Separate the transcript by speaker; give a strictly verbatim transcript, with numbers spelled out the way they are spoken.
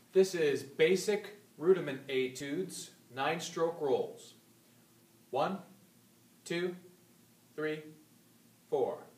Speaker 1: This is basic rudiment etudes, nine stroke rolls. One, two, three, four.